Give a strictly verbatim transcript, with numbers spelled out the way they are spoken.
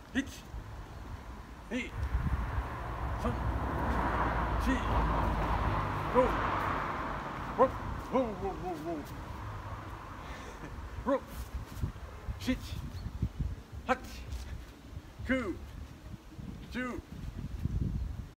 いち、に、さん、し、ご、ろく、ろく、ろく、しち、はち、きゅう、じゅう